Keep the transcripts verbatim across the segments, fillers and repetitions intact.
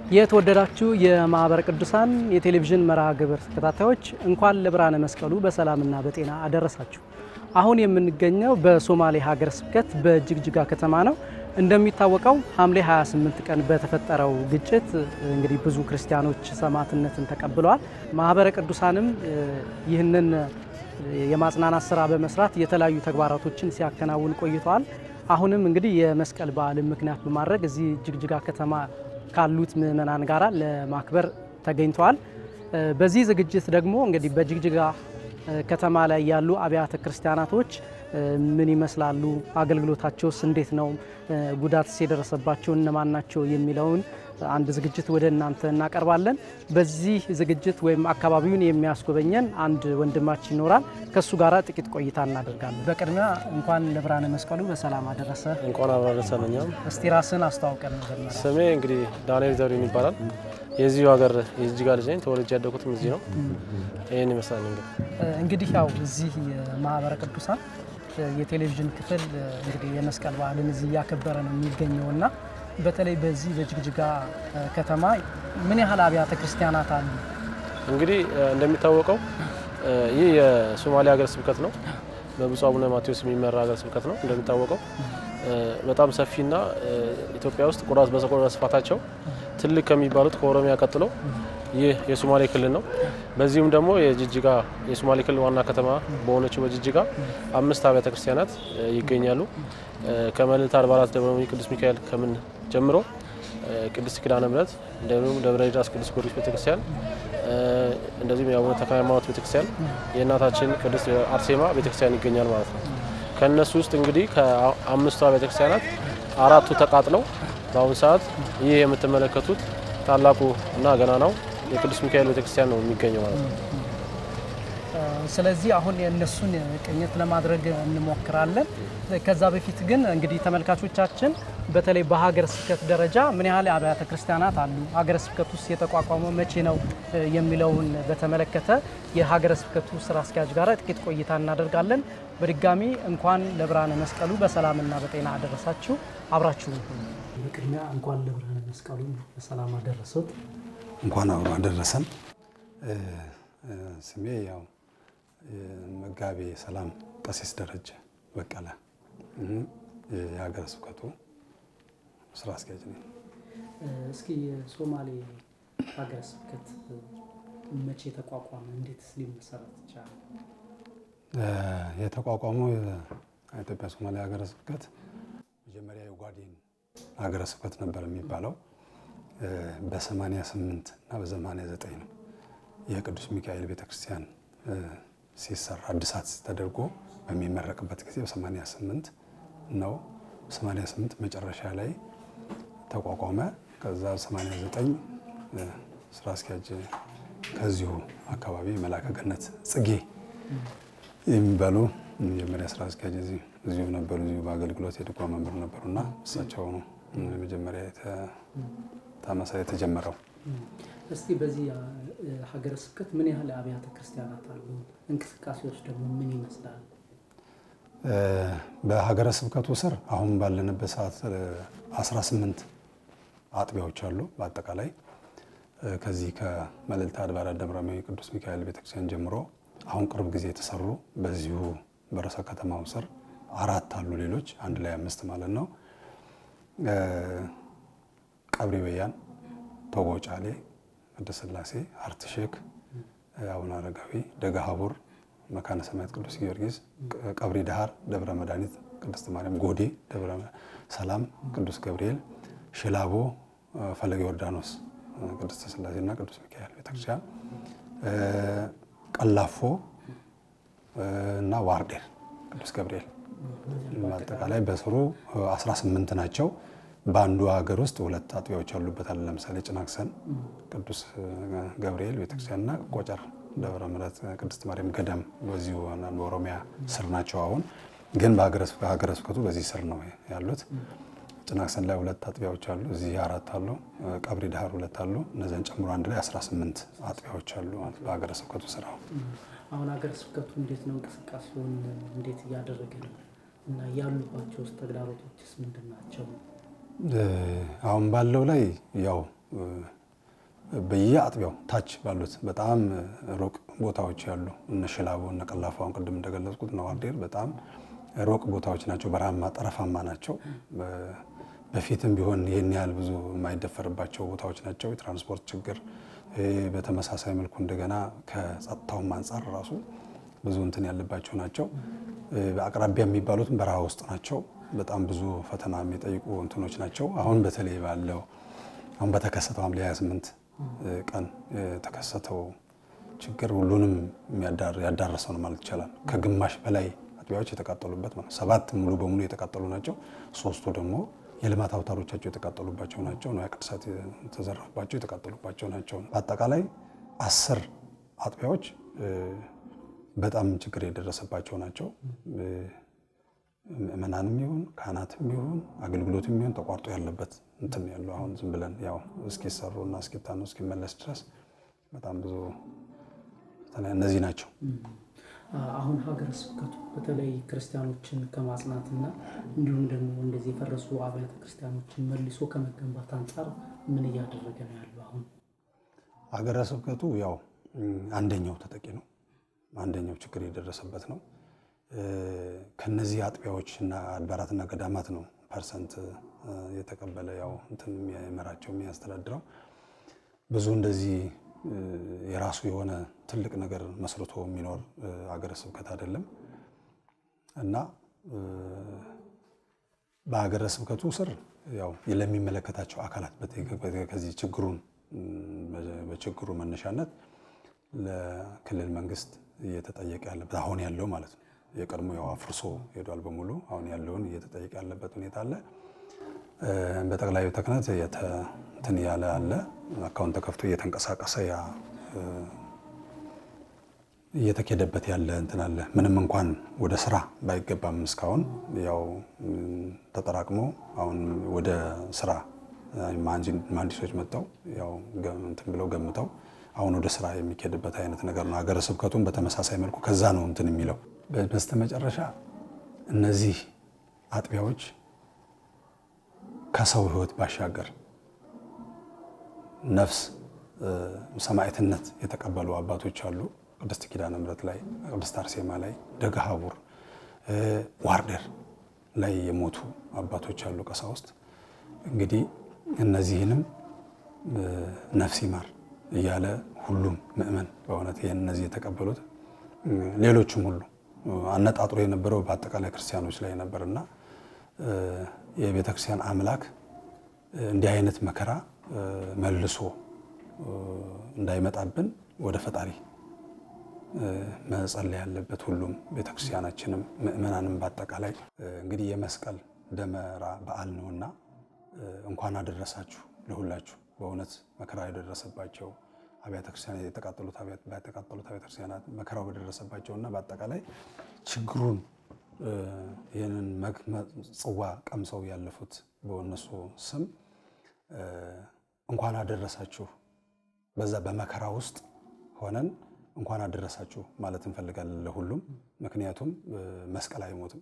የተወደዳችሁ የማህበረ ቅዱሳን የቴሌቪዥን መርሃ ግብር ተከታታዮች እንኳን ለብርሃነ መስቀሉ በሰላምና በጤና አደረሳችሁ። አሁን የምንገኘው በሶማሌ ሀገረ ስብከት በጅግጅጋ ከተማ ነው። እንደሚታወቀው ሐምሌ ሃያ ስምንት ቀን በተፈጠረው ግጭት እንግዲህ ብዙ ክርስቲያኖች ሰማዕትነትን ተቀብለዋል። ማህበረ ቅዱሳንም ይህንን የማጽናናት ስራ በመስራት የተለያዩ ተግባራቶችን ሲያከናውን ቆይተዋል። አሁንም እንግዲህ የመስቀል በዓልን ምክንያት በማድረግ እዚህ ጅግጅጋ ከተማ ካሉት ምዕመናን ጋራ ለማክበር ተገኝተዋል። በዚህ ዝግጅት ደግሞ እንግዲህ በጅግጅጋ ከተማ ላይ ያሉ አብያተ ክርስቲያናቶች ምን ይመስላሉ፣ አገልግሎታቸውስ እንዴት ነው፣ ጉዳትስ የደረሰባቸው እነማን ናቸው የሚለውን አንድ ዝግጅት ወደ እናንተ እናቀርባለን። በዚህ ዝግጅት ወይም አካባቢውን የሚያስጎበኘን አንድ ወንድማችን ይኖራል። ከሱ ጋራ ጥቂት ቆይታ እናደርጋለን። በቅድሚያ እንኳን ለብርሃነ መስቀሉ በሰላም አደረሰ። እንኳን አደረሰን። እኛም እስቲ ራስን አስተዋውቀን ነበር። ስሜ እንግዲህ ዳንኤል ዘሪሁን ይባላል። የዚሁ ሀገር የጅግጅጋ ልጅ ነኝ። ተወልጄ ያደኩትም እዚህ ነው። ይሄን ይመስላል። እንግዲህ እንግዲህ ያው እዚህ የማህበረ ቅዱሳን የቴሌቪዥን ክፍል እንግዲህ የመስቀል በዓልን እዚህ ያከበረ ነው የሚገኘውና በተለይ በዚህ በጅግጅጋ ከተማ ምን ያህል አብያተ ክርስቲያናት አሉ? እንግዲህ እንደሚታወቀው ይህ የሶማሌ ሀገረ ስብከት ነው። በብፁዕ አቡነ ማቴዎስ የሚመራ ሀገረ ስብከት ነው። እንደሚታወቀው በጣም ሰፊና ኢትዮጵያ ውስጥ ቆዳስ በቆዳ ስፋታቸው ትልቅ ከሚባሉት ከኦሮሚያ ቀጥሎ ይህ የሶማሌ ክልል ነው። በዚህም ደግሞ የጅግጅጋ የሶማሌ ክልል ዋና ከተማ በሆነችው በጅግጅጋ አምስት አብያተ ክርስቲያናት ይገኛሉ። ከመልዕልተ አድባራት ደብረ ቅዱስ ሚካኤል ከምን ጀምሮ ቅድስት ኪዳነ ምሕረት፣ እንደዚሁም ደብረ ዳስ ቅዱስ ጊዮርጊስ ቤተክርስቲያን፣ እንደዚሁም የአቡነ ተክለ ሃይማኖት ቤተክርስቲያን፣ የእናታችን ቅድስት አርሴማ ቤተክርስቲያን ይገኛል ማለት ነው። ከነሱ ውስጥ እንግዲህ ከአምስቱ ቤተክርስቲያናት አራቱ ተቃጥለው በአሁኑ ሰዓት ይህ የምትመለከቱት ታላቁ እና ገናናው የቅዱስ ሚካኤል ቤተክርስቲያን ነው የሚገኘው ማለት ነው። ስለዚህ አሁን የነሱን ቅኝት ለማድረግ እንሞክራለን። ከዛ በፊት ግን እንግዲህ ተመልካቾቻችን በተለይ በሀገረ ስብከት ደረጃ ምን ያህል አብያተ ክርስቲያናት አሉ፣ ሀገረ ስብከቱ ውስጥ የተቋቋመው መቼ ነው የሚለውን በተመለከተ የሀገረ ስብከቱ ስራ አስኪያጅ ጋር ጥቂት ቆይታ እናደርጋለን። በድጋሚ እንኳን ለብርሃነ መስቀሉ በሰላምና በጤና አደረሳችሁ። አብራችሁ በቅድሚያ እንኳን ለብርሃነ መስቀሉ በሰላም አደረሰው። እንኳን አብሮ አደረሰን። ስሜ ያው መጋቤ ሰላም ቀሲስ ደረጀ በቀለ የሀገረ ስብከቱ ስራ አስኪያጅ ነኝ። እስኪ የሶማሌ ሀገረ ስብከት መቼ ተቋቋመ? እንዴት ሊመሰረት ይቻላል? የተቋቋመው የኢትዮጵያ ሶማሌ ሀገረ ስብከት መጀመሪያ የጓዴን ሀገረ ስብከት ነበር የሚባለው በ88 እና በ89 ነው። የቅዱስ ሚካኤል ቤተክርስቲያን ሲሰራ አዲሳት ተደርጎ በሚመረቅበት ጊዜ በ88 ነው። በ88 መጨረሻ ላይ ተቋቋመ። ከዛ በ89 ስራ አስኪያጅ ከዚሁ አካባቢ መላከ ገነት ጽጌ የሚባሉ የመጀመሪያ ስራ አስኪያጅ እዚሁ ነበሩ። እዚሁ በአገልግሎት የድጓ መምህር ነበሩና እሳቸው ነው መጀመሪያ ታመሳ የተጀመረው። እስቲ በዚህ ሀገረ ስብከት ምን ያህል አብያተ ክርስቲያናት አሉ? እንቅስቃሴዎች ደግሞ ምን ይመስላል? በሀገረ ስብከቱ ስር አሁን ባለንበት ሰዓት አስራ ስምንት አጥቢያዎች አሉ። በአጠቃላይ ከዚህ ከመልዕልተ አድባራት ደብረ ቅዱስ ሚካኤል ቤተክርስቲያን ጀምሮ አሁን ቅርብ ጊዜ የተሰሩ በዚሁ በረሰ ከተማው ስር አራት አሉ። ሌሎች አንድ ላይ አምስት ማለት ነው። ቀብሪ በያን፣ ቶጎጫሌ፣ ቅድስት ሥላሴ፣ አርትሼክ፣ አቡነ አረጋዊ፣ ደጋሃቡር፣ መካነ ሰማያት ቅዱስ ጊዮርጊስ፣ ቀብሪ ዳሃር፣ ደብረ መድኃኒት ቅድስት ማርያም፣ ጎዴ፣ ደብረ ሰላም ቅዱስ ገብርኤል፣ ሽላቦ፣ ፈለገ ዮርዳኖስ ቅድስት ሥላሴና ቅዱስ ሚካኤል ቤተክርስቲያን፣ ቀላፎ እና ዋርዴር ቅዱስ ገብርኤል በአጠቃላይ በስሩ አስራ ስምንት ናቸው። በአንዱ ሀገር ውስጥ ሁለት አጥቢያዎች አሉበታል። ለምሳሌ ጭናክሰን ቅዱስ ገብርኤል ቤተክርስቲያንና ቆጨር ደብረ ምሕረት ቅድስት ማርያም ገዳም በዚሁ በኦሮሚያ ስር ናቸው። አሁን ግን በሀገረ ስብከቱ በዚህ ስር ነው ያሉት። ጭናክሰን ላይ ሁለት አጥቢያዎች አሉ፣ እዚህ አራት አሉ። ቀብሪ ዳሃር ሁለት አሉ። እነዚህን ጨምሮ አንድ ላይ አስራ ስምንት አጥቢያዎች አሉ በሀገረ ስብከቱ ስር። አሁን ሀገረ ስብከቱ እንዴት ነው እንቅስቃሴውን እንዴት እያደረገ ነው እና ያሉባቸው ተግዳሮቶችስ ምንድናቸው? አሁን ባለው ላይ ያው በየአጥቢያው ታች ባሉት በጣም ሩቅ ቦታዎች ያሉ እነ ሽላቦ እነ ቀላፋውን ቅድም እንደገለጽኩት ነው ዋርዴር በጣም ሩቅ ቦታዎች ናቸው በረሃማ ጠረፋማ ናቸው በፊትም ቢሆን ይሄን ያህል ብዙ የማይደፈርባቸው ቦታዎች ናቸው የትራንስፖርት ችግር በተመሳሳይ መልኩ እንደገና ከጸጥታው አንፃር ራሱ ብዙ እንትን ያለባቸው ናቸው በአቅራቢያ የሚባሉት በረሃ ውስጥ ናቸው በጣም ብዙ ፈተና የሚጠይቁ እንትኖች ናቸው አሁን በተለይ ባለው አሁን በተከሰተው ሐምሌ ሃያ ስምንት ቀን ተከሰተው ችግር ሁሉንም የሚያዳር ያዳረሰው ነው ማለት ይችላል ከግማሽ በላይ አጥቢያዎች የተቃጠሉበት ማለት ሰባት ሙሉ በሙሉ የተቃጠሉ ናቸው ሶስቱ ደግሞ የልማት አውታሮቻቸው የተቃጠሉባቸው ናቸው ነው ያቅድሳት ተዘረፈባቸው የተቃጠሉባቸው ናቸው በአጠቃላይ አስር አጥቢያዎች በጣም ችግር የደረሰባቸው ናቸው ምእመናንም ይሁን ካህናትም ይሁን አገልግሎትም ይሁን ተቋርጦ ያለበት እንትን ያለው አሁን ዝም ብለን ያው እስኪሰሩና እስኪታኑ እስኪመለስ ድረስ በጣም ብዙ እነዚህ ናቸው አሁን ሀገረ ስብከቱ በተለይ ክርስቲያኖችን ከማጽናትና እንዲሁም ደግሞ እንደዚህ የፈረሱ አብያተ ክርስቲያኖችን መልሶ ከመገንባት አንፃር ምን እያደረገ ነው ያለው አሁን ሀገረ ስብከቱ ያው አንደኛው ተጠቂ ነው አንደኛው ችግር የደረሰበት ነው ከነዚህ አጥቢያዎችና አድባራትና ገዳማት ነው ፐርሰንት የተቀበለ ያው እንትን የሚያመራቸው የሚያስተዳድረው ብዙ እንደዚህ የራሱ የሆነ ትልቅ ነገር መስርቶ የሚኖር ሀገረ ስብከት አይደለም እና በሀገረ ስብከቱ ስር ያው ለሚመለከታቸው አካላት በከዚህ ችግሩን በችግሩ መነሻነት ለክልል መንግስት እየተጠየቀ ያለበት አሁን ያለው ማለት ነው የቀድሞ ያው አፍርሶ ሄዷል በሙሉ አሁን ያለውን እየተጠየቀ ያለበት ሁኔታ አለ በጠቅላይ ቤተ ክህነት እንትን ያለ አለ አካውንት ተከፍቶ እየተንቀሳቀሰ ያ እየተከደበት ያለ እንትን አለ ምንም እንኳን ወደ ስራ ባይገባም እስካሁን ያው ተጠራቅሞ አሁን ወደ ስራ ማንዲሶች መጣው ያው እንትን ብለው ገምተው አሁን ወደ ስራ የሚከደበት አይነት ነገር ነው ሀገረ ስብከቱን በተመሳሳይ መልኩ ከዛ ነው እንትን የሚለው በስተመጨረሻ እነዚህ አጥቢያዎች ከሰው ህይወት ባሻገር ነፍስ ሰማዕትነት የተቀበሉ አባቶች አሉ ቅድስት ኪዳነ ምሕረት ላይ ቅድስት አርሴማ ላይ ደጋሃቡር ዋርደር ላይ የሞቱ አባቶች አሉ ቀሳውስት እንግዲህ እነዚህንም ነፍስ ይማር እያለ ሁሉም ምእመን በእውነት የነዚህ የተቀበሉት ሌሎችም ሁሉ አነጣጥሮ የነበረው በአጠቃላይ ክርስቲያኖች ላይ ነበርና የቤተ ክርስቲያን አምላክ እንዲህ አይነት መከራ መልሶ እንዳይመጣብን ወደ ፈጣሪ መጸለይ ያለበት ሁሉም ቤተ ክርስቲያናችንም ምእመናንም በአጠቃላይ እንግዲህ የመስቀል ደመራ በዓል ነውና እንኳን አደረሳችሁ ለሁላችሁ በእውነት መከራ የደረሰባቸው አብያተ ክርስቲያናት የተቃጠሉት አብያተ በተቃጠሉት አብያተ ክርስቲያናት መከራው በደረሰባቸውና በአጠቃላይ ችግሩን ይሄንን ጽዋ ቀምሰው ያለፉት በእነሱ ስም እንኳን አደረሳችሁ በዛ በመከራ ውስጥ ሆነን እንኳን አደረሳችሁ ማለት እንፈልጋለን ለሁሉም ምክንያቱም መስቀል አይሞትም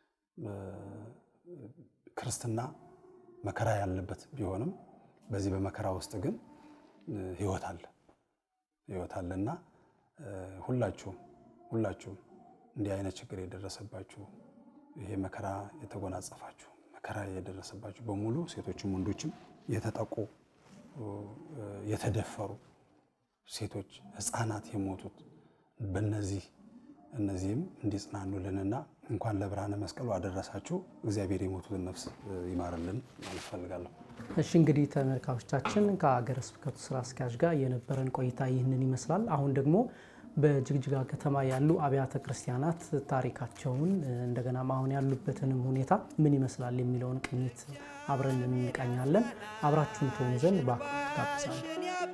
ክርስትና መከራ ያለበት ቢሆንም በዚህ በመከራ ውስጥ ግን ህይወት አለ ህይወት አለና ሁላችሁ ሁላችሁ እንዲህ አይነት ችግር የደረሰባችሁ ይሄ መከራ የተጎናጸፋችሁ መከራ የደረሰባችሁ በሙሉ ሴቶችም ወንዶችም የተጠቁ የተደፈሩ ሴቶች ህፃናት የሞቱት በእነዚህ እነዚህም እንዲጽናኑልንና እንኳን ለብርሃነ መስቀሉ አደረሳችሁ እግዚአብሔር የሞቱትን ነፍስ ይማርልን ማለት ፈልጋለሁ እሺ እንግዲህ ተመልካቾቻችን ከሀገረ ስብከቱ ስራ አስኪያጅ ጋር የነበረን ቆይታ ይህንን ይመስላል አሁን ደግሞ በጅግጅጋ ከተማ ያሉ አብያተ ክርስቲያናት ታሪካቸውን እንደገና ማሁን ያሉበትንም ሁኔታ ምን ይመስላል የሚለውን ቅኝት አብረን እንቃኛለን አብራችሁን ትሆኑ ዘንድ በአክብሮት ጋብዛለሁ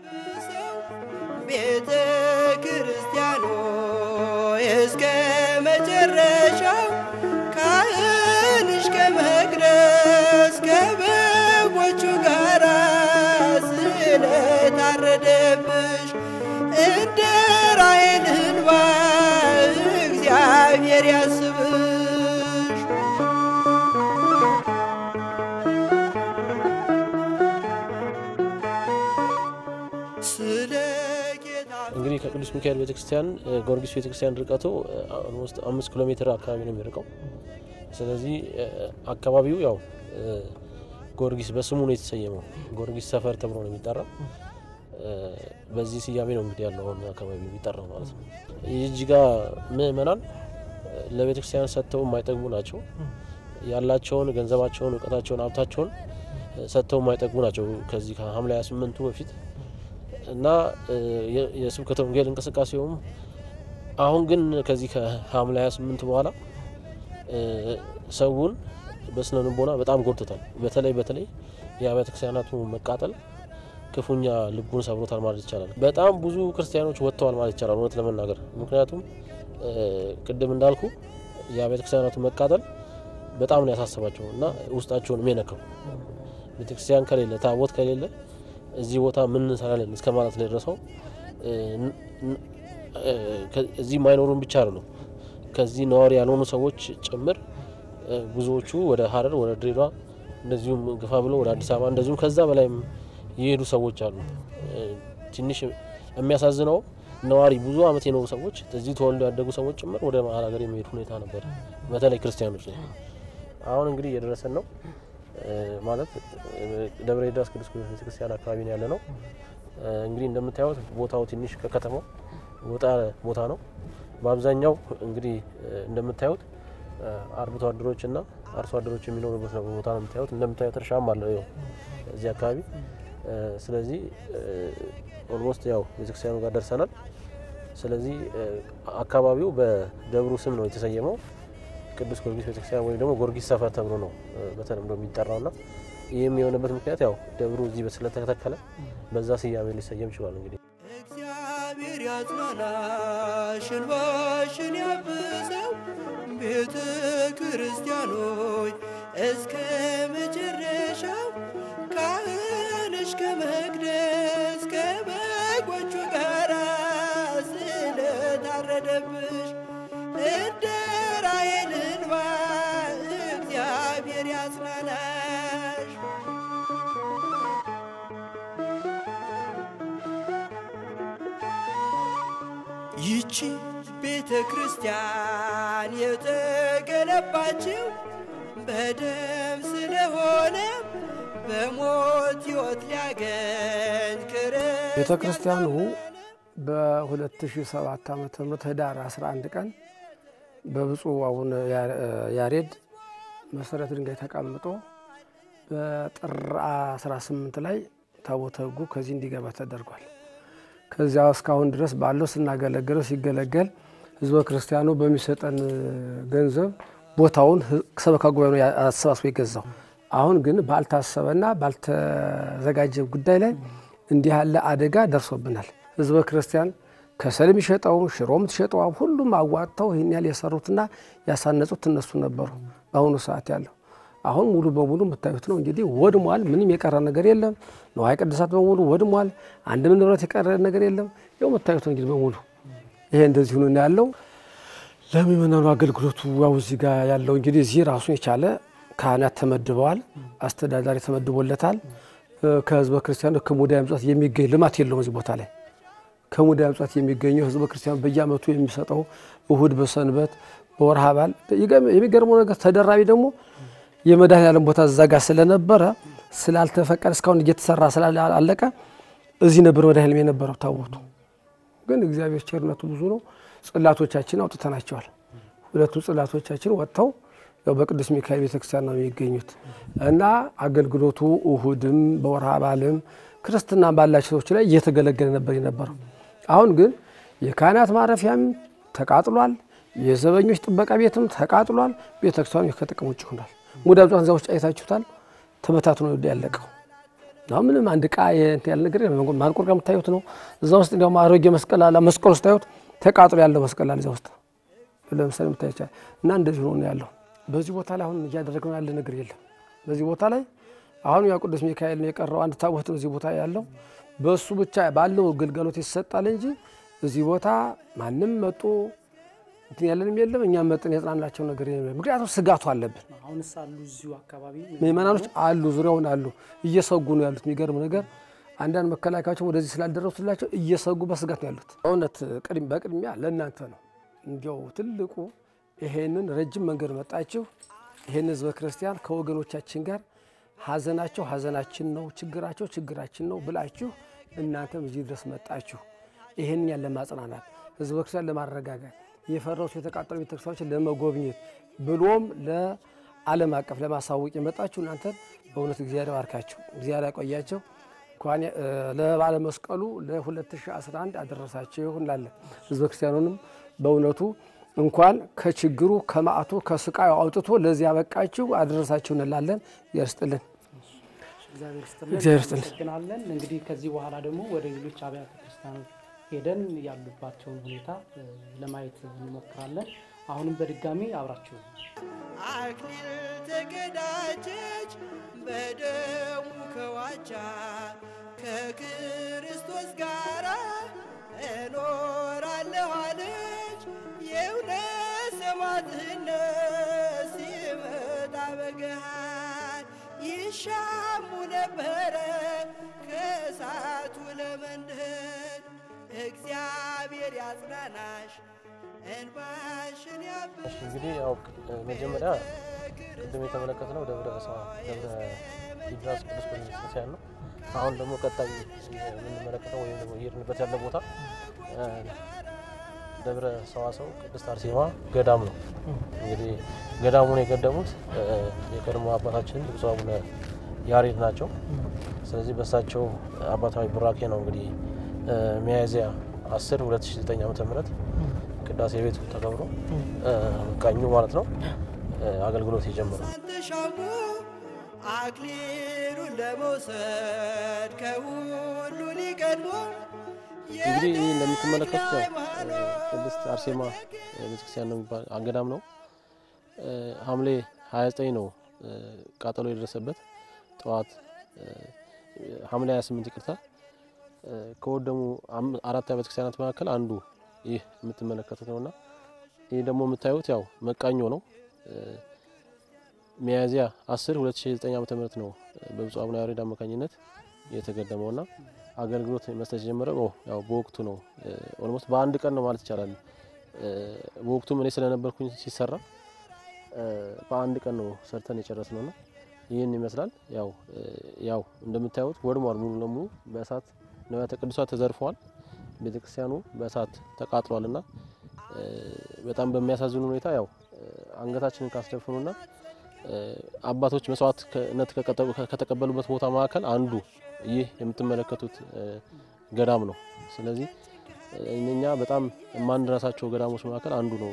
ቤተ ክርስቲያኑ እስከ መጨረሻው ካህንሽ ከመቅደስ ከበጎቹ ጋር ስለታረደብሽ እንደ ራሔል እንባ እግዚአብሔር ያስብሽ ስለ ጌታ እንግዲህ ከቅዱስ ሚካኤል ቤተክርስቲያን ጊዮርጊስ ቤተክርስቲያን ርቀቱ ኦልሞስት አምስት ኪሎ ሜትር አካባቢ ነው የሚርቀው። ስለዚህ አካባቢው ያው ጊዮርጊስ በስሙ ነው የተሰየመው። ጊዮርጊስ ሰፈር ተብሎ ነው የሚጠራው። በዚህ ስያሜ ነው እንግዲህ ያለው አካባቢ የሚጠራው ማለት ነው። የጅጅጋ ምዕመናን ለቤተክርስቲያን ሰጥተው የማይጠግቡ ናቸው። ያላቸውን ገንዘባቸውን፣ እውቀታቸውን፣ ሀብታቸውን ሰጥተው የማይጠግቡ ናቸው ከዚህ ከሐምሌ ሃያ ስምንቱ በፊት እና የስብከተ ወንጌል እንቅስቃሴውም አሁን ግን ከዚህ ከሐምሌ ሃያ ስምንት በኋላ ሰውን በስነ ልቦና በጣም ጎድቶታል። በተለይ በተለይ የአብያተ ክርስቲያናቱ መቃጠል ክፉኛ ልቡን ሰብሮታል ማለት ይቻላል። በጣም ብዙ ክርስቲያኖች ወጥተዋል ማለት ይቻላል እውነት ለመናገር። ምክንያቱም ቅድም እንዳልኩ የአብያተ ክርስቲያናቱ መቃጠል በጣም ነው ያሳሰባቸው እና ውስጣቸውን የሚነካው ቤተክርስቲያን ከሌለ ታቦት ከሌለ እዚህ ቦታ ምን እንሰራለን እስከ ማለት ላይ ደረሰው። እዚህ ማይኖሩን ብቻ አይደሉም ከዚህ ነዋሪ ያልሆኑ ሰዎች ጭምር ብዙዎቹ ወደ ሀረር ወደ ድሬዳዋ እንደዚሁም ግፋ ብሎ ወደ አዲስ አበባ እንደዚሁም ከዛ በላይም የሄዱ ሰዎች አሉ። ትንሽ የሚያሳዝነው ነዋሪ ብዙ አመት የኖሩ ሰዎች እዚህ ተወልደው ያደጉ ሰዎች ጭምር ወደ መሀል ሀገር የሚሄዱ ሁኔታ ነበር በተለይ ክርስቲያኖች ላይ። አሁን እንግዲህ እየደረሰን ነው ማለት ደብረ ዳስ ቅዱስ ጊዮርጊስ ቤተክርስቲያን አካባቢ ነው ያለነው። እንግዲህ እንደምታዩት ቦታው ትንሽ ከከተማው ወጣ ቦታ ነው። በአብዛኛው እንግዲህ እንደምታዩት አርብቶ አደሮችና አርሶ አደሮች የሚኖሩበት ነው ቦታ ነው የምታዩት። እንደምታዩት እርሻም አለ እዚህ አካባቢ። ስለዚህ ኦልሞስት ያው ቤተክርስቲያኑ ጋር ደርሰናል። ስለዚህ አካባቢው በደብሩ ስም ነው የተሰየመው ቅዱስ ጊዮርጊስ ቤተክርስቲያን ወይ ደግሞ ጊዮርጊስ ሰፈር ተብሎ ነው በተለምዶ የሚጠራውና ይሄም የሆነበት ምክንያት ያው ደብሩ እዚህ ስለተተከለ በዛ ስያሜ ሊሰየም ይችላል። እንግዲህ እግዚአብሔር ያጽናናሽ እንባሽን ያብሰው ቤተ ክርስቲያኖች እስከ መጨረሻው ካህንሽ ከመቅደስ ከበጎቹ ጋር ስለታረደብሽ እንደ ራሔል እንባ እግዚአብሔር ያጽናናሽ። ይቺ ቤተ ክርስቲያን የተገነባችው በደም ስለሆነ በሞት ሕይወት ሊያገኝ ክርስቲያን ቤተ ክርስቲያኑ በ2007 ዓመተ ምህረት ህዳር አስራ አንድ ቀን በብፁዕ አቡነ ያሬድ መሰረት ድንጋይ ተቀምጦ በጥር አስራ ስምንት ላይ ታቦተ ሕጉ ከዚህ እንዲገባ ተደርጓል። ከዚያ እስካሁን ድረስ ባለው ስናገለግለው ሲገለገል ህዝበ ክርስቲያኑ በሚሰጠን ገንዘብ ቦታውን ሰበካ ጉባኤ ነው አሰባስቦ ይገዛው። አሁን ግን ባልታሰበና ባልተዘጋጀ ጉዳይ ላይ እንዲህ ያለ አደጋ ደርሶብናል። ህዝበ ክርስቲያን ከሰልም ይሸጣው ሽሮም ተሸጣው ሁሉም አዋጣው ይሄን ያለ የሰሩትና ያሳነጹት እነሱ ነበሩ። በአሁኑ ሰዓት ያለው አሁን ሙሉ በሙሉ መታየት ነው እንግዲህ ወድሟል። ምንም የቀረ ነገር የለም። ንዋየ ቅድሳት በሙሉ ወድሟል። አንድም ንብረት የቀረ ነገር የለም። ያው መታየት ነው እንግዲህ በሙሉ ይሄ እንደዚህ ሆኖ ነው ያለው። ለምእመናኑ አገልግሎቱ ያው እዚህ ጋር ያለው እንግዲህ እዚህ ራሱን የቻለ ካህናት ተመድበዋል፣ አስተዳዳሪ ተመድቦለታል። ከህዝበ ክርስቲያኑ ከሙዳየ ምጽዋት የሚገኝ ልማት የለውም እዚህ ቦታ ላይ። ከሙዳየ ምጽዋት የሚገኘው ህዝበ ክርስቲያኑ በየዓመቱ የሚሰጠው እሁድ በሰንበት በወርሃ በዓል የሚገርመው ነገር ተደራቢ ደግሞ የመድኃኔዓለም ቦታ እዛ ጋር ስለነበረ ስላልተፈቀደ እስካሁን እየተሰራ ስላላለቀ እዚህ ነበር መድኃኔዓለም የነበረው ታቦቱ። ግን እግዚአብሔር ቸርነቱ ብዙ ነው። ጽላቶቻችን አውጥተናቸዋል። ሁለቱ ጽላቶቻችን ወጥተው ያው በቅዱስ ሚካኤል ቤተክርስቲያን ነው የሚገኙት እና አገልግሎቱ እሁድም በወርሃ በዓልም ክርስትና ባላቸው ሰዎች ላይ እየተገለገለ ነበር የነበረው። አሁን ግን የካህናት ማረፊያም ተቃጥሏል፣ የዘበኞች ጥበቃ ቤትም ተቃጥሏል። ቤተክርስቲያኑ ከጥቅም ውጭ ሆኗል። ሙዳየ ምጽዋት እዛው አይታችሁታል፣ ተበታትኖ ያለቀው ነው። ምንም አንድ ቃ ያለ ነገር ማንቆር ጋር የምታዩት ነው። እዛ ውስጥ እንደውም አሮጌ መስቀል አለ። መስቀል ውስጥ ታዩት ተቃጥሎ ያለው መስቀል አለ እዛ ውስጥ ለምሳሌ የምታዩት እና እንደዚህ ሆኖ ያለው። በዚህ ቦታ ላይ አሁን እያደረግነው ያለ ነገር የለም። በዚህ ቦታ ላይ አሁን ያ ቅዱስ ሚካኤል ነው የቀረው። አንድ ታቦት ነው እዚህ ቦታ ያለው። በሱ ብቻ ባለው ግልጋሎት ይሰጣል እንጂ እዚህ ቦታ ማንም መጥቶ እንትን ያለንም የለም። እኛም መጥተን ያጽናናቸው ነገር የለም። ምክንያቱም ስጋቱ አለብን። አሁንስ አሉ እዚሁ አካባቢ ምእመናኖች አሉ፣ ዙሪያውን አሉ፣ እየሰጉ ነው ያሉት። የሚገርም ነገር አንዳንድ መከላከያዎች ወደዚህ ስላልደረሱላቸው እየሰጉ በስጋት ያሉት እውነት ቅድም በቅድሚያ ለእናንተ ነው እንዲያው ትልቁ ይሄንን ረጅም መንገድ መጣችሁ ይሄን ህዝበ ክርስቲያን ከወገኖቻችን ጋር ሀዘናቸው ሀዘናችን ነው ችግራቸው ችግራችን ነው ብላችሁ እናንተም እዚህ ድረስ መጣችሁ ይሄን ያለ ማጽናናት ህዝበ ክርስቲያን ለማረጋጋት የፈረሱ የተቃጠሉ ቤተክርስቲያኖችን ለመጎብኘት ብሎም ለዓለም አቀፍ ለማሳወቅ የመጣችሁ እናንተ በእውነት እግዚአብሔር ባርካችሁ እግዚአብሔር ያቆያችሁ እንኳን ለበዓለ መስቀሉ ለ2011 አደረሳችሁ እንላለን ህዝበ ክርስቲያኑንም በእውነቱ እንኳን ከችግሩ ከማአቱ ከስቃዩ አውጥቶ ለዚህ ያበቃችሁ አደረሳችሁ እንላለን ያርስጥልን እግዚአብሔር ይስጥልን እናመሰግናለን እንግዲህ ከዚህ በኋላ ደግሞ ወደ ሌሎች አብያተ ክርስቲያኖች ሄደን ያሉባቸውን ሁኔታ ለማየት እንሞክራለን አሁንም በድጋሚ አብራችሁ አክሊል ተቀዳጀች በደሙ ከዋጃ ከክርስቶስ ጋር እኖራለሁ አለች የእውነት ሰማዕትነት ሲመጣ በገሃድ ይሻሙ ነበረ ከእሳቱ ለመንደድ እግዚአብሔር ያጽናናሽ እንባሽን ያብስ እንግዲህ ያው መጀመሪያ ቅድም የተመለከትነው ደብረ ሰዋ ደብረ ይድራስ ቅዱስ ቤተክርስቲያን ነው አሁን ደግሞ ቀጣይ የምንመለከተው ወይም ደግሞ ይርንበት ያለ ቦታ ደብረ ሰዋሰው ቅድስት አርሴማ ገዳም ነው እንግዲህ ገዳሙን የገደሙት የቀድሞ አባታችን ብፁዕ አቡነ ያሬድ ናቸው ስለዚህ በሳቸው አባታዊ ቡራኬ ነው እንግዲህ ሚያዝያ አስር ሁለት ሺህ ዘጠኝ ዓመተ ምህረት ቅዳሴ ቤቱ ተከብሮ ቀኙ ማለት ነው አገልግሎት የጀመረው አክሊሉን ለመውሰድ ከሁሉ ሊቀድሞ እንግዲህ እንደምትመለከቱት ቅድስት አርሴማ ቤተክርስቲያን ነው የሚባል ገዳም ነው ሐምሌ ሃያ ዘጠኝ ነው ቃጠሎ የደረሰበት ጠዋት ሐምሌ ሃያ ስምንት ይቅርታ ከወደሙ አራት ቤተክርስቲያናት መካከል አንዱ ይህ የምትመለከቱት ነውና ይህ ደግሞ የምታዩት ያው መቃኞ ነው ሚያዝያ አስር ሁለት ሺህ ዘጠኝ ዓመተ ምህረት ነው በብፁዕ አቡነ ያሬድ አማካኝነት የተገደመውና አገልግሎት መስጠት ጀመረው ያው በወቅቱ ነው ኦልሞስት በአንድ ቀን ነው ማለት ይችላል በወቅቱ ምን ስለነበርኩኝ ሲሰራ በአንድ ቀን ነው ሰርተን የጨረስነውና ይሄን ይመስላል ያው ያው እንደምታዩት ወድሟል ሙሉ ለሙሉ በእሳት ንዋያተ ቅዱሳት ተዘርፈዋል ቤተክርስቲያኑ በእሳት ተቃጥሏልና በጣም በሚያሳዝን ሁኔታ ያው አንገታችንን ካስደፈኑና አባቶች መስዋዕትነት ከተቀበሉበት ቦታ መካከል አንዱ ይህ የምትመለከቱት ገዳም ነው ስለዚህ እኛ በጣም ማንድራሳቸው ገዳሞች መካከል አንዱ ነው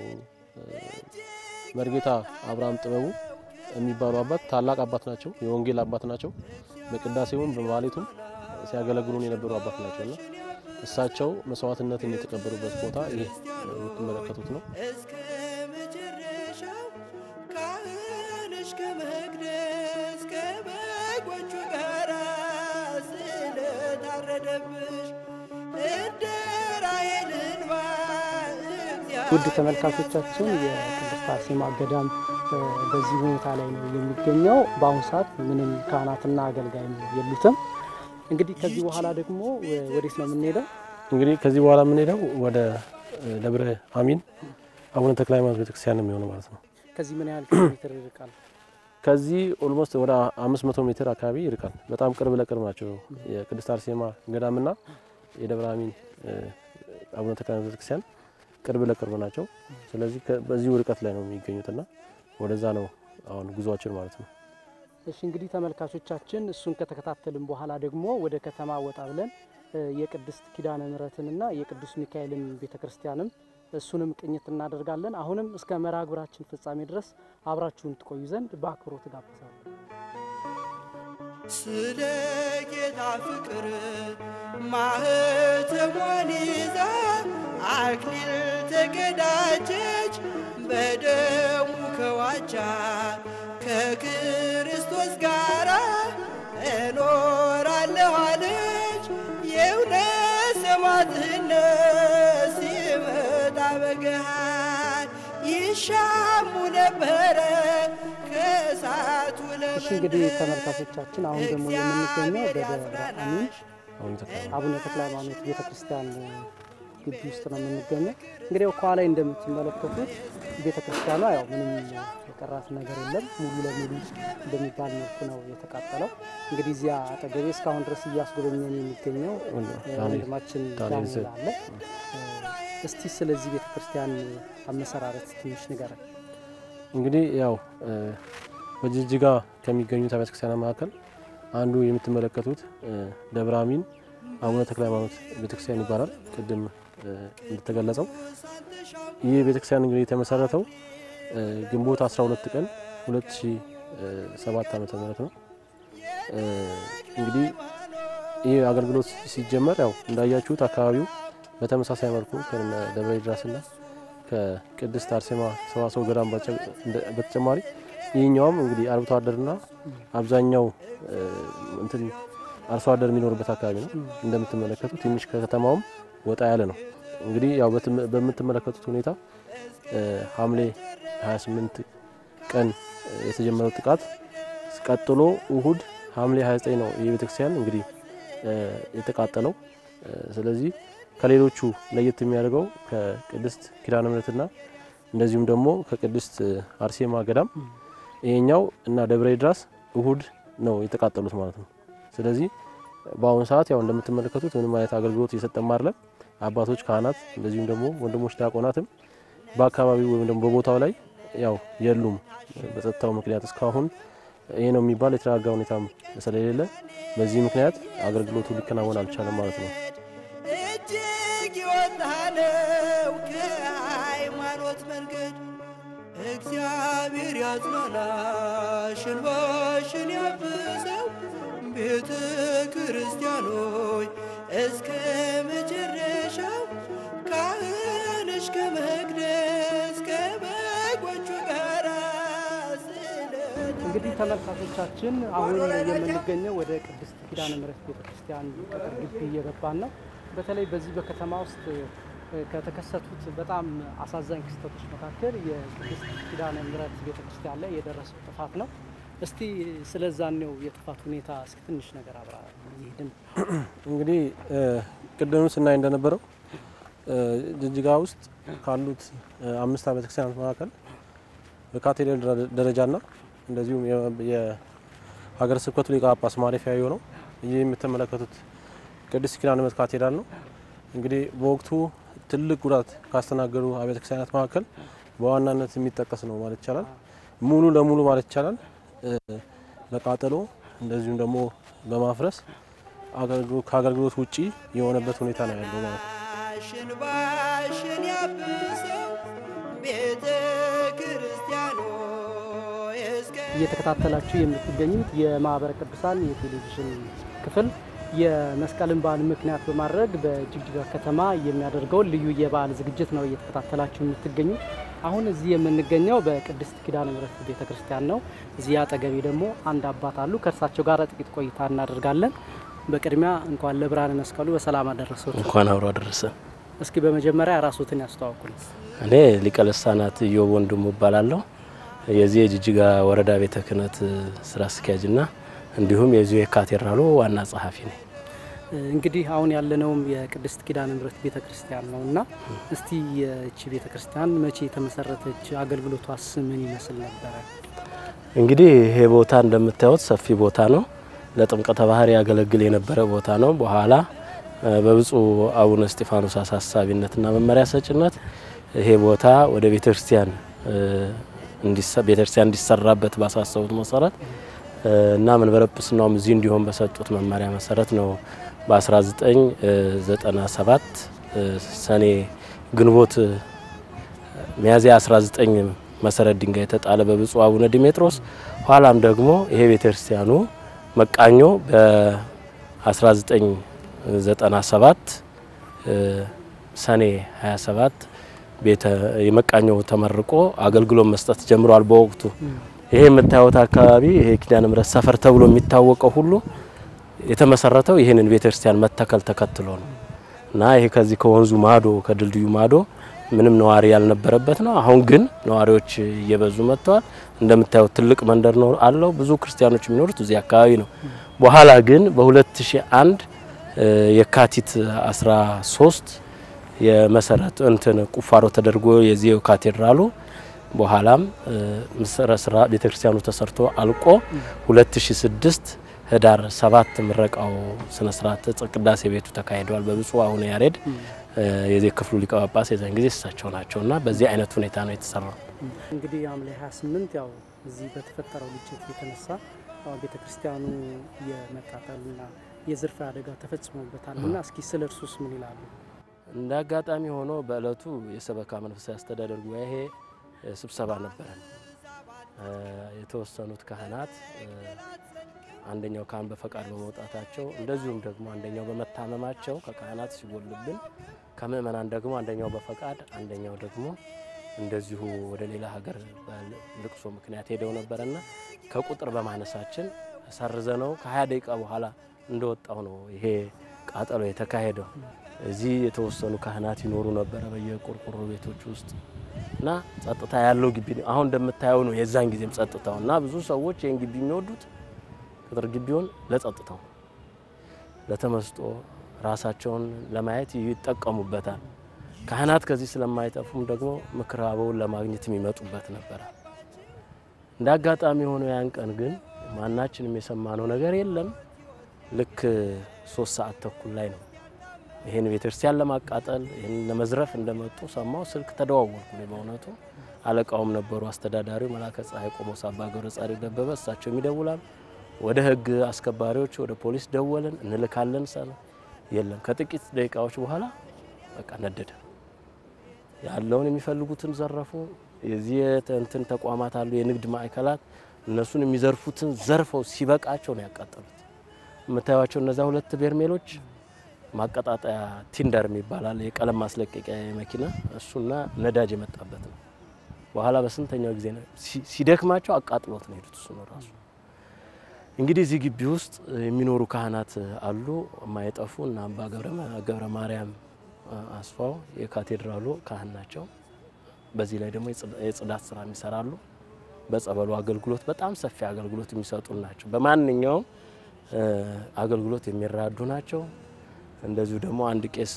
መርጌታ አብርሃም ጥበቡ የሚባሉ አባት ታላቅ አባት ናቸው የወንጌል አባት ናቸው በቅዳሴውም በማህሌቱም ሲያገለግሉን የነበሩ አባት ናቸውና እሳቸው መስዋዕትነትን የተቀበሉበት ቦታ ይህ የምትመለከቱት ነው እስከ መጨረሻው ካህንሽ ከመቅደስ ከበጎቹ ጋር ስለታረደብሽ እደራዬን እንባ ውድ ተመልካቾቻችን የቅድስት አርሴማ ገዳም በዚህ ሁኔታ ላይ ነው የሚገኘው በአሁኑ ሰዓት ምንም ካህናትና አገልጋይ የሉትም እንግዲህ ከዚህ በኋላ ደግሞ ወዴት ነው የምንሄደው እንግዲህ ከዚህ በኋላ የምንሄደው ወደ ደብረ አሚን አቡነ ተክለ ሃይማኖት ቤተክርስቲያን ነው የሚሆነው ማለት ነው ከዚህ ምን ያህል ኪሎ ሜትር ይርቃል ከዚህ ኦልሞስት ወደ አምስት መቶ ሜትር አካባቢ ይርቃል በጣም ቅርብ ለቅርብ ናቸው የቅድስት አርሴማ ገዳምና የደብረ አሚን አቡነ ተክለ ሃይማኖት ቤተክርስቲያን ቅርብ ለቅርብ ናቸው ስለዚህ በዚህ ርቀት ላይ ነው የሚገኙትና ወደዛ ነው አሁን ጉዟችን ማለት ነው እሺ እንግዲህ ተመልካቾቻችን እሱን ከተከታተልን በኋላ ደግሞ ወደ ከተማ ወጣ ብለን የቅድስት ኪዳነ ምሕረትንና የቅዱስ ሚካኤልን ቤተክርስቲያንም እሱንም ቅኝት እናደርጋለን አሁንም እስከ መርሃ ግብራችን ፍጻሜ ድረስ አብራችሁን ትቆዩ ዘንድ በአክብሮት ጋብዛለሁ ስለ ጌታ ፍቅር ማህተሟን ይዛ አክሊል ተቀዳጀች በደሙ ከዋጃ ከክርስቶስ ጋር እኖራለሁ አለች የእውነት ሰማዕትነት ሲመጣ በገሃድ ይሻሙ ነበረ ከእሳቱ ለመንደድ እሺ እንግዲህ ተመልካቾቻችን አሁን ደግሞ የምንገኘው በደብረ አሚን አቡነ ተክለ ሃይማኖት ቤተክርስቲያን ግቢ ውስጥ ነው የምንገኘው። እንግዲህ ከኋላ እንደምትመለከቱት ቤተክርስቲያኗ ያው ምንም የቀራት ነገር የለም፣ ሙሉ ለሙሉ በሚባል መልኩ ነው የተቃጠለው። እንግዲህ እዚያ አጠገቤ እስካሁን ድረስ እያስጎበኘን የሚገኘው ወንድማችን ዳንኤል አለ። እስቲ ስለዚህ ቤተክርስቲያን አመሰራረት ትንሽ ንገረን። እንግዲህ ያው በጅጅጋ ከሚገኙት አብያተ ክርስቲያናት መካከል አንዱ የምትመለከቱት ደብረ አሚን አቡነ ተክለ ሃይማኖት ቤተክርስቲያን ይባላል። ቅድም እንደተገለጸው ይህ ቤተክርስቲያን እንግዲህ የተመሰረተው ግንቦት አስራ ሁለት ቀን ሁለት ሺህ ሰባት ዓመተ ምህረት ነው። እንግዲህ ይህ አገልግሎት ሲጀመር ያው እንዳያችሁት አካባቢው በተመሳሳይ መልኩ ከነ ደብረ ይድራስና ከቅድስት አርሴማ ሰዋስወ ገዳም በተጨማሪ ይህኛውም እንግዲህ አርብቶ አደርና አብዛኛው እንትን አርሶ አደር የሚኖርበት አካባቢ ነው። እንደምትመለከቱት ትንሽ ከከተማውም ወጣ ያለ ነው። እንግዲህ ያው በምትመለከቱት ሁኔታ ሐምሌ ሃያ ስምንት ቀን የተጀመረው ጥቃት ቀጥሎ እሁድ ሐምሌ ሃያ ዘጠኝ ነው የቤተክርስቲያን እንግዲህ የተቃጠለው። ስለዚህ ከሌሎቹ ለየት የሚያደርገው ከቅድስት ኪዳነ ምሕረትና እንደዚሁም ደግሞ ከቅድስት አርሴማ ገዳም ይሄኛው እና ደብረ ይድራስ እሁድ ነው የተቃጠሉት ማለት ነው። ስለዚህ በአሁኑ ሰዓት ያው እንደምትመለከቱት ምንም አይነት አገልግሎት እየሰጠን አይደለም። አባቶች ካህናት እንደዚሁም ደግሞ ወንድሞች ዲያቆናትም በአካባቢው ወይም ደግሞ በቦታው ላይ ያው የሉም። በጸጥታው ምክንያት እስካሁን ይሄ ነው የሚባል የተረጋጋ ሁኔታም ስለሌለ በዚህ ምክንያት አገልግሎቱ ሊከናወን አልቻለም ማለት ነው። እጅግ ይወጣለው ከሃይማኖት መንገድ እግዚአብሔር ያጽናናሽ እንባሽን ያብሰው ቤተ ክርስቲያኖች እስከ መጨረሻው ካህንሽ ከመቅደስ ከበጎቹ ጋር እንግዲህ ተመልካቾቻችን አሁን የምንገኘው ወደ ቅድስት ኪዳነ ምሕረት ቤተክርስቲያን ቅጥር ግቢ እየገባን ነው። በተለይ በዚህ በከተማ ውስጥ ከተከሰቱት በጣም አሳዛኝ ክስተቶች መካከል የቅድስት ኪዳነ ምሕረት ቤተክርስቲያን ላይ የደረሰው ጥፋት ነው። እስቲ ስለዛኔው የጥፋት ሁኔታ እስኪ ትንሽ ነገር አብራ ይሄድን። እንግዲህ ቅድም ስናይ እንደነበረው ጅጅጋ ውስጥ ካሉት አምስት አብያተ ክርስቲያናት መካከል በካቴድራል ደረጃና እንደዚሁም የሀገረ ስብከቱ ሊቀ ጳጳስ ማረፊያ የሆነው ይህ የምትመለከቱት ቅድስት ኪዳነ ምሕረት ካቴድራል ነው። እንግዲህ በወቅቱ ትልቅ ጉዳት ካስተናገዱ አብያተ ክርስቲያናት መካከል በዋናነት የሚጠቀስ ነው ማለት ይቻላል። ሙሉ ለሙሉ ማለት ይቻላል በቃጠሎ እንደዚሁም ደግሞ በማፍረስ ከአገልግሎት ውጪ የሆነበት ሁኔታ ነው ያለው ማለት ነው። ሽንባሽን ያብሰው ቤተ ክርስቲያኖ እየተከታተላችሁ የምትገኙት የማህበረ ቅዱሳን የቴሌቪዥን ክፍል የመስቀልን በዓል ምክንያት በማድረግ በጅግጅጋ ከተማ የሚያደርገውን ልዩ የበዓል ዝግጅት ነው እየተከታተላችሁ የምትገኙት። አሁን እዚህ የምንገኘው በቅድስት ኪዳነ ምሕረት ቤተክርስቲያን ነው። እዚህ አጠገቤ ደግሞ አንድ አባት አሉ። ከእርሳቸው ጋር ጥቂት ቆይታ እናደርጋለን። በቅድሚያ እንኳን ለብርሃነ መስቀሉ በሰላም አደረሰዎት። እንኳን አብሮ አደረሰ። እስኪ በመጀመሪያ ራስዎትን ያስተዋውቁልኝ። እኔ ሊቀ ልሳናት ኢዮብ ወንድሙ እባላለሁ። የዚህ የጅጅጋ ወረዳ ቤተ ክህነት ስራ አስኪያጅና እንዲሁም የዚህ የካቴድራሉ ዋና ጸሐፊ ነኝ። እንግዲህ አሁን ያለነውም የቅድስት ኪዳነ ምሕረት ቤተክርስቲያን ነውና እስቲ የቺ ቤተክርስቲያን መቼ ተመሰረተች? አገልግሎቷስ ምን ይመስል ነበር? እንግዲህ ይሄ ቦታ እንደምታዩት ሰፊ ቦታ ነው። ለጥምቀተ ባህር ያገለግል የነበረ ቦታ ነው። በኋላ በብፁዕ አቡነ እስጢፋኖስ አሳሳቢነትና መመሪያ ሰጭነት ይሄ ቦታ ወደ ቤተክርስቲያን እንዲሰ ቤተክርስቲያን እንዲሰራበት ባሳሰቡት መሰረት እና መንበረ ጵጵስናውም እዚህ እንዲሆን በሰጡት መመሪያ መሰረት ነው በ1997 ሰኔ ግንቦት ሚያዝያ አስራ ዘጠኝ መሰረት ድንጋይ የተጣለ በብፁዕ አቡነ ዲሜጥሮስ። ኋላም ደግሞ ይሄ ቤተክርስቲያኑ መቃኞ በ1997 ሰኔ ሃያ ሰባት ቤተ የመቃኞው ተመርቆ አገልግሎት መስጠት ጀምሯል። በወቅቱ ይሄ የምታዩት አካባቢ ይሄ ኪዳነ ምሕረት ሰፈር ተብሎ የሚታወቀው ሁሉ የተመሰረተው ይሄንን ቤተክርስቲያን መተከል ተከትሎ ነው እና ይሄ ከዚህ ከወንዙ ማዶ ከድልድዩ ማዶ ምንም ነዋሪ ያልነበረበት ነው። አሁን ግን ነዋሪዎች እየበዙ መጥተዋል። እንደምታዩት ትልቅ መንደር ነው አለው። ብዙ ክርስቲያኖች የሚኖሩት እዚህ አካባቢ ነው። በኋላ ግን በሁለት ሺህ አንድ የካቲት አስራ ሶስት የመሰረት እንትን ቁፋሮ ተደርጎ የዚው ካቴድራሉ በኋላም መሰረት ስራ ቤተክርስቲያኑ ተሰርቶ አልቆ ሁለት ሺህ ስድስት ህዳር ሰባት ምረቃው ስነ ስርዓት ቅዳሴ ቤቱ ተካሂዷል። በብፁዕ አቡነ ያሬድ የዚህ ክፍሉ ሊቀ ጳጳስ የዛን ጊዜ እሳቸው ናቸውና በዚህ አይነት ሁኔታ ነው የተሰራው። እንግዲህ ሐምሌ ሃያ ስምንት ያው እዚህ በተፈጠረው ግጭት የተነሳ ቤተክርስቲያኑ የመቃጠልና የዝርፊያ አደጋ ተፈጽሞበታልና እስኪ ስለ እርሱስ ምን ይላሉ? እንደ አጋጣሚ ሆኖ በእለቱ የሰበካ መንፈሳዊ አስተዳደር ጉባኤ ስብሰባ ነበረ። የተወሰኑት ካህናት አንደኛው ካህን በፈቃድ በመውጣታቸው እንደዚሁም ደግሞ አንደኛው በመታመማቸው ከካህናት ሲጎልብን ከምእመናን ደግሞ አንደኛው በፈቃድ አንደኛው ደግሞ እንደዚሁ ወደ ሌላ ሀገር በልቅሶ ምክንያት ሄደው ነበርና ከቁጥር በማነሳችን ሰርዘነው ከ20 ደቂቃ በኋላ እንደወጣው ነው ይሄ ቃጠሎ የተካሄደው። እዚህ የተወሰኑ ካህናት ይኖሩ ነበር በየቆርቆሮ ቤቶች ውስጥ እና ጸጥታ ያለው ግቢ አሁን እንደምታየው ነው። የዛን ጊዜም ጸጥታውና ብዙ ሰዎች ይሄን ግቢ የሚወዱት ቅጥር ግቢውን ለጸጥታው ለተመስጦ ራሳቸውን ለማየት ይጠቀሙበታል። ካህናት ከዚህ ስለማይጠፉም ደግሞ ምክራበውን ለማግኘት የሚመጡበት ነበር። እንደ አጋጣሚ ሆኖ ያን ቀን ግን ማናችንም የሰማነው ነገር የለም። ልክ ሶስት ሰዓት ተኩል ላይ ነው ይሄን ቤተክርስቲያን ለማቃጠል ይሄን ለመዝረፍ እንደመጡ ሰማው። ስልክ ተደዋወልኩ ነው በእውነቱ። አለቃውም ነበሩ አስተዳዳሪው መላከ ፀሐይ ቆሞስ አባ ገብረ ጻድቅ ደበበ እሳቸው ይደውላሉ። ወደ ህግ አስከባሪዎች ወደ ፖሊስ ደወልን እንልካለን ሰለ የለም። ከጥቂት ደቂቃዎች በኋላ በቃ ነደደ። ያለውን የሚፈልጉትን ዘረፉ። የዚህ እንትን ተቋማት አሉ የንግድ ማዕከላት እነሱን የሚዘርፉትን ዘርፈው ሲበቃቸው ነው ያቃጠሉት። የምታዩዋቸው እነዛ ሁለት በርሜሎች ማቀጣጣያ ቲንደር የሚባላል የቀለም ማስለቀቂያ መኪና እሱና ነዳጅ የመጣበት ነው። በኋላ በስንተኛው ጊዜ ነው ሲደክማቸው አቃጥሎት ነው ሄዱት። እሱ ነው ራሱ። እንግዲህ እዚህ ግቢ ውስጥ የሚኖሩ ካህናት አሉ ማይጠፉ እና አባ ገብረ ገብረ ማርያም አስፋው የካቴድራሉ ካህን ናቸው። በዚህ ላይ ደግሞ የጽዳት ስራ የሚሰራሉ። በጸበሉ አገልግሎት በጣም ሰፊ አገልግሎት የሚሰጡ ናቸው። በማንኛውም አገልግሎት የሚራዱ ናቸው። እንደዚሁ ደግሞ አንድ ቄስ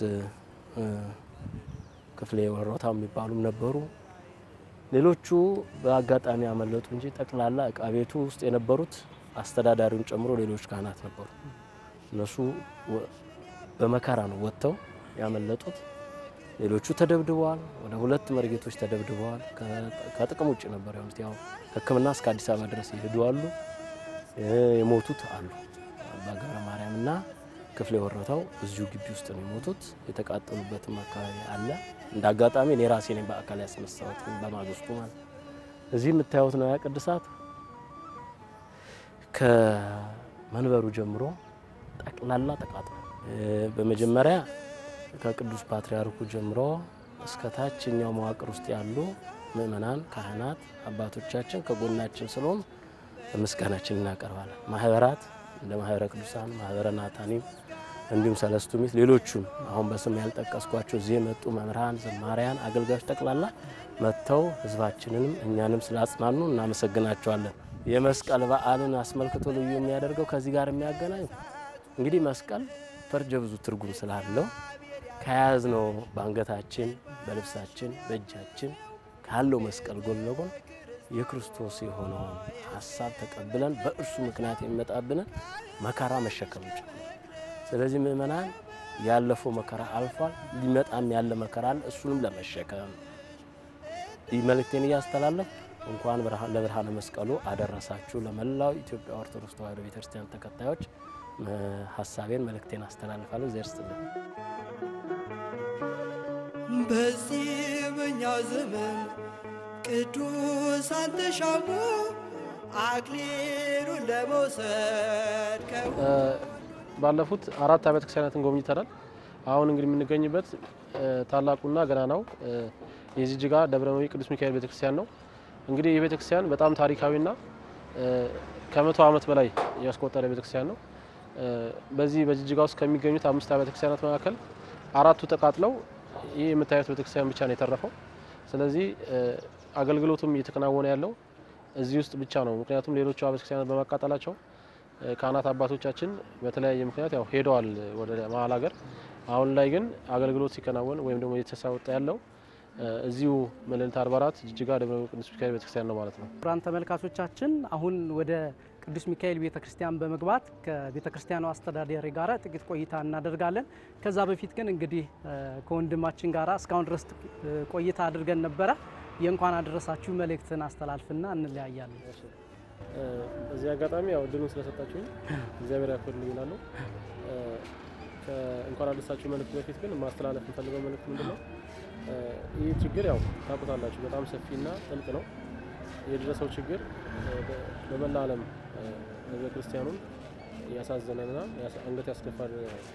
ክፍሌ ወሮታው የሚባሉም ነበሩ። ሌሎቹ በአጋጣሚ ያመለጡ እንጂ ጠቅላላ ዕቃ ቤቱ ውስጥ የነበሩት አስተዳዳሪውን ጨምሮ ሌሎች ካህናት ነበሩ። እነሱ በመከራ ነው ወጥተው ያመለጡት። ሌሎቹ ተደብድበዋል። ወደ ሁለት መርጌቶች ተደብድበዋል። ከጥቅም ውጭ ነበር ያው ያው ሕክምና እስከ አዲስ አበባ ድረስ ይሄዱ አሉ። የሞቱት አሉ። አባ ገብረ ማርያምና ክፍሌ ወሮታው እዚሁ ግቢ ውስጥ ነው የሞቱት። የተቃጠሉበትም አካባቢ አለ። እንደ አጋጣሚ እኔ ራሴ ነኝ በአካል ያስነሳሁት በማግስቱ ማለት። እዚህ የምታዩት ነው ያ ቅዱሳት ከመንበሩ ጀምሮ ጠቅላላ ተቃጥሎ በመጀመሪያ ከቅዱስ ፓትርያርኩ ጀምሮ እስከ ታችኛው መዋቅር ውስጥ ያሉ ምእመናን ካህናት አባቶቻችን ከጎናችን ስለሆኑ ምስጋናችን እናቀርባለን። ማህበራት እንደ ማህበረ ቅዱሳን ማህበረ ናታኒም እንዲሁም ሰለስቱ ምዕት ሌሎቹም አሁን በስም ያልጠቀስኳቸው እዚህ የመጡ መምህራን ዘማሪያን አገልጋዮች ጠቅላላ መጥተው ህዝባችንንም እኛንም ስላጽናኑ እናመሰግናቸዋለን። የመስቀል በዓልን አስመልክቶ ልዩ የሚያደርገው ከዚህ ጋር የሚያገናኝ እንግዲህ መስቀል ፈርጀ ብዙ ትርጉም ስላለው ከያዝነው ባንገታችን በልብሳችን በእጃችን ካለው መስቀል ጎን ለጎን የክርስቶስ የሆነው ሐሳብ ተቀብለን በእርሱ ምክንያት የሚመጣብን መከራ መሸከም ይችላል። ስለዚህ ምእመናን ያለፈው መከራ አልፏል፣ ሊመጣም ያለ መከራ አለ። እሱንም ለመሸከም መልእክቴን እያስተላለፍ እንኳን ለብርሃነ መስቀሉ አደረሳችሁ ለመላው ኢትዮጵያ ኦርቶዶክስ ተዋሕዶ ቤተክርስቲያን ተከታዮች ሐሳቤን መልእክቴን አስተላልፋለሁ። ዘርስትልኝ በዚህ በኛ ዘመን ቅዱሳን ተሻሙ አክሊሉን ለመውሰድ ባለፉት አራት አብያተ ክርስቲያናትን ጎብኝተናል። አሁን እንግዲህ የምንገኝበት ታላቁና ገናናው የጅጅጋ ደብረመዊ ቅዱስ ሚካኤል ቤተክርስቲያን ነው። እንግዲህ ይህ ቤተክርስቲያን በጣም ታሪካዊና ከመቶ ዓመት በላይ ያስቆጠረ ቤተክርስቲያን ነው። በዚህ በጅጅጋ ውስጥ ከሚገኙት አምስት አብያተ ክርስቲያናት መካከል አራቱ ተቃጥለው ይህ የምታዩት ቤተክርስቲያን ብቻ ነው የተረፈው። ስለዚህ አገልግሎቱም እየተከናወነ ያለው እዚህ ውስጥ ብቻ ነው። ምክንያቱም ሌሎቹ አብያተ ክርስቲያናት በማቃጠላቸው ካህናት አባቶቻችን በተለያየ ምክንያት ያው ሄደዋል ወደ መሀል ሀገር። አሁን ላይ ግን አገልግሎት ሲከናወን ወይም ደግሞ እየተሳወጣ ያለው እዚሁ መልዕልተ አድባራት ጅጅጋ ደብረ ቅዱስ ሚካኤል ቤተክርስቲያን ነው ማለት ነው። ብራን ተመልካቾቻችን አሁን ወደ ቅዱስ ሚካኤል ቤተክርስቲያን በመግባት ከቤተክርስቲያኑ አስተዳዳሪ ጋር ጥቂት ቆይታ እናደርጋለን። ከዛ በፊት ግን እንግዲህ ከወንድማችን ጋራ እስካሁን ድረስ ቆይታ አድርገን ነበረ። የእንኳን አደረሳችሁ መልእክትን አስተላልፍና እንለያያለን። በዚህ አጋጣሚ ያው እድሉን ስለሰጣችሁኝ እግዚአብሔር ያክብርልኝ እላለሁ። እንኳን አደረሳችሁ መልእክት በፊት ግን ማስተላለፍ የምፈልገው መልእክት ምንድነው? ይህ ችግር ያው ታውቁታላችሁ በጣም ሰፊና ጥልቅ ነው። የደረሰው ችግር በመላ ዓለም ህዝበ ክርስቲያኑን ያሳዘነና አንገት ያስደፋል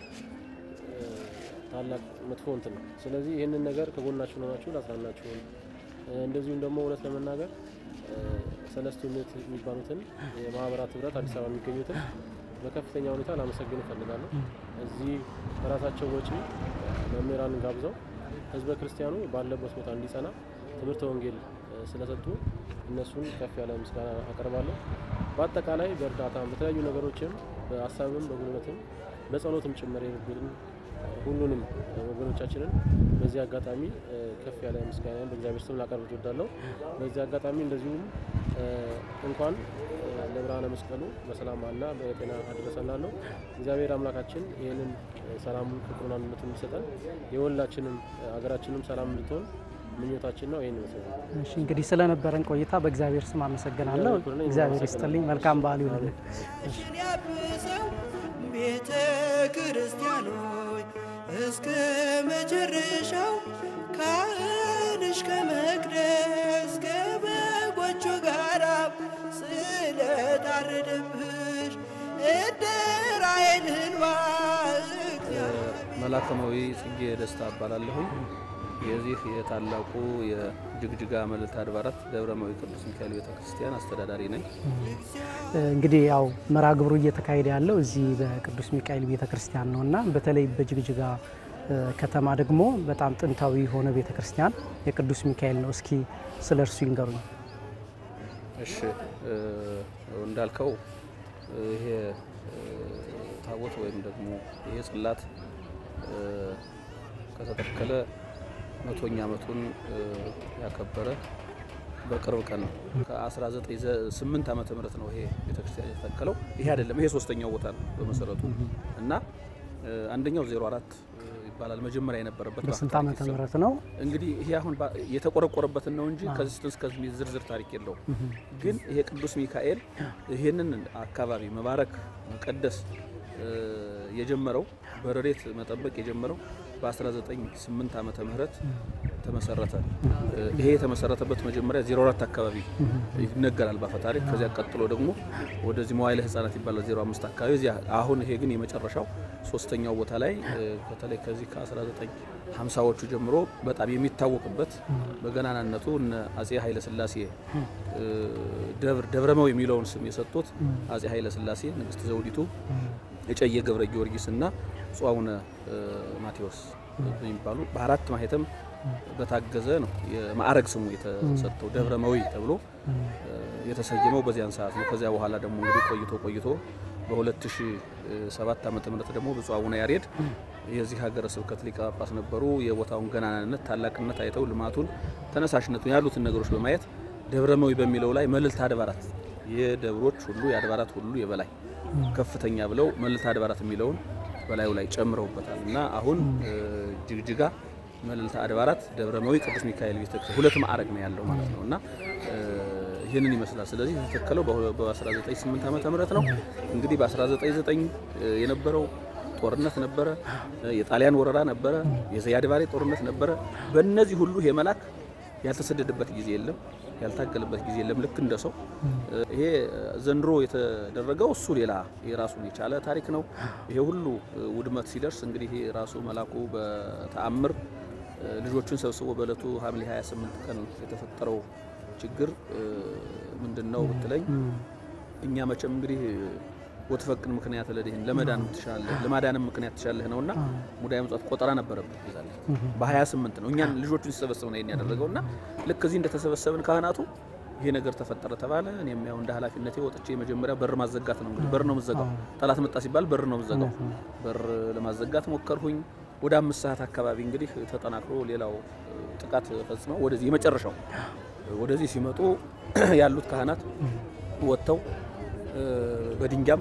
ታላቅ መጥፎ እንትን ነው። ስለዚህ ይህንን ነገር ከጎናችሁ ሆናችሁ ላጽናናችሁ፣ እንደዚሁም ደግሞ እውነት ለመናገር ሰለስቱ ምዕት የሚባሉትን የማህበራት ህብረት አዲስ አበባ የሚገኙትን በከፍተኛ ሁኔታ ላመሰግን እፈልጋለሁ። እዚህ በራሳቸው ወጪ መምህራንን ጋብዘው ህዝበ ክርስቲያኑ ባለበት ቦታ እንዲጸና ትምህርተ ወንጌል ስለሰጡ እነሱን ከፍ ያለ ምስጋና አቀርባለሁ። በአጠቃላይ በእርዳታ በተለያዩ ነገሮችም በሀሳብም በጉልበትም በጸሎትም ጭምር የነበሩን ሁሉንም ወገኖቻችንን በዚህ አጋጣሚ ከፍ ያለ ምስጋና በእግዚአብሔር ስም ላቀርብ እወዳለሁ። በዚህ አጋጣሚ እንደዚሁም እንኳን ለብርሃነ መስቀሉ በሰላምና በጤና አደረሰናለሁ። እግዚአብሔር አምላካችን ይህንን ሰላሙን ፍቅሩን አንድነቱን እንዲሰጠን የሁላችንም ሀገራችንም ሰላም እንድትሆን ምኞታችን ነው። ይሄን ነው። እሺ እንግዲህ ስለነበረን ቆይታ በእግዚአብሔር ስም አመሰግናለሁ። እግዚአብሔር ይስጥልኝ። መልካም በዓል ይሁንልን። እሺ ያብሰው ቤተ ክርስቲያኖች እስከ መጨረሻው ካህንሽ ከመቅደስ ከበጎቹ ጋራ ስለታረደብሽ እደራዬን መላከማዊ ጽጌ ደስታ እባላለሁ። የዚህ የታላቁ የጅግጅጋ መልዕልተ አድባራት ደብረማዊ ቅዱስ ሚካኤል ቤተክርስቲያን አስተዳዳሪ ነኝ። እንግዲህ ያው መርሃ ግብሩ እየተካሄደ ያለው እዚህ በቅዱስ ሚካኤል ቤተክርስቲያን ነውና በተለይ በጅግጅጋ ከተማ ደግሞ በጣም ጥንታዊ የሆነ ቤተክርስቲያን የቅዱስ ሚካኤል ነው። እስኪ ስለርሱ ይንገሩኝ። እሺ እንዳልከው ይሄ ታቦት ወይም ደግሞ ይሄ ጽላት ከተተከለ መቶኛ ዓመቱን ያከበረ በቅርብ ቀን ነው። ከ1908 ዓመተ ምህረት ነው ይሄ ቤተክርስቲያን የተተከለው። ይሄ አይደለም፣ ይሄ ሶስተኛው ቦታ ነው በመሰረቱ እና አንደኛው ዜሮ አራት ይባላል መጀመሪያ የነበረበት በስንት ዓመተ ምህረት ነው እንግዲህ ይሄ አሁን የተቆረቆረበት ነው እንጂ ከዚህ እስከ ዝርዝር ታሪክ የለውም። ግን ይሄ ቅዱስ ሚካኤል ይሄንን አካባቢ መባረክ መቀደስ የጀመረው በረድኤት መጠበቅ የጀመረው በ1908 ዓመተ ምህረት ተመሰረተ። ይሄ የተመሰረተበት መጀመሪያ ዜሮ አራት አካባቢ ይነገራል በአፈ ታሪክ። ከዚያ ቀጥሎ ደግሞ ወደዚህ መዋዕለ ሕፃናት ይባላል ዜሮ አምስት አካባቢ እዚያ። አሁን ይሄ ግን የመጨረሻው ሶስተኛው ቦታ ላይ በተለይ ከዚህ ከ1950ዎቹ ጀምሮ በጣም የሚታወቅበት በገናናነቱ እነ አጼ ኃይለ ሥላሴ ደብር ደብረማዊ የሚለውን ስም የሰጡት አጼ ኃይለ ሥላሴ ንግስት ዘውዲቱ እጨየ ገብረ ጊዮርጊስ እና ብፁዕ አቡነ ማቴዎስ የሚባሉ በአራት ማህተም በታገዘ ነው የማዕረግ ስሙ የተሰጠው ደብረማዊ ተብሎ የተሰየመው በዚያን ሰዓት ነው። ከዚያ በኋላ ደግሞ እንግዲህ ቆይቶ ቆይቶ በ2007 ዓመተ ምህረት ደግሞ ብፁዕ አቡነ ያሬድ የዚህ ሀገረ ስብከት ሊቀ ጳጳስ ነበሩ። የቦታውን ገናናነት ታላቅነት አይተው ልማቱን ተነሳሽነቱን ያሉትን ነገሮች በማየት ደብረማዊ በሚለው ላይ መልዕልተ አድባራት የደብሮች ሁሉ የአድባራት ሁሉ የበላይ ከፍተኛ ብለው መልዕልተ አድባራት የሚለውን በላዩ ላይ ጨምረውበታል እና አሁን ጅግጅጋ መልዕልተ አድባራት ደብረማዊ ቅዱስ ሚካኤል ቤተክርስቲያን ሁለት ማዕረግ ነው ያለው ማለት ነው እና ይሄንን ይመስላል። ስለዚህ የተተከለው በ1908 ዓመተ ምህረት ነው። እንግዲህ በ1909 የነበረው ጦርነት ነበረ፣ የጣሊያን ወረራ ነበረ፣ የዘያድ ባሬ ጦርነት ነበረ። በእነዚህ ሁሉ የመላክ ያልተሰደደበት ጊዜ የለም፣ ያልታገለበት ጊዜ የለም። ልክ እንደሰው ይሄ ዘንድሮ የተደረገው እሱ ሌላ የራሱን የቻለ ታሪክ ነው። ይሄ ሁሉ ውድመት ሲደርስ እንግዲህ ይሄ ራሱ መላኩ በተአምር ልጆቹን ሰብስቦ በእለቱ ሐምሌ ሃያ ስምንት ቀን የተፈጠረው ችግር ምንድነው ብትለኝ እኛ መቼም እንግዲህ ወትፈቅን ምክንያት ለዲህን ለመዳን ትሻለህ ለማዳንም ምክንያት ትሻለህ ነውና ሙዳየ ምጽዋት ቆጠራ ነበረበት ይዛል በ28 ነው እኛን ልጆቹን ሲሰበሰቡ ነው ያደረገውና ልክ እዚህ እንደተሰበሰብን ካህናቱ ይሄ ነገር ተፈጠረ ተባለ። እኔም ያው እንደ ኃላፊነቴ ወጥቼ መጀመሪያ በር ማዘጋት ነው እንግዲህ በር ነው መዘጋው። ጠላት መጣ ሲባል በር ነው መዘጋው። በር ለማዘጋት ሞከርሁኝ። ወደ አምስት ሰዓት አካባቢ እንግዲህ ተጠናክሮ ሌላው ጥቃት ፈጽመው ወደዚህ የመጨረሻው ወደዚህ ሲመጡ ያሉት ካህናት ወጥተው በድንጋም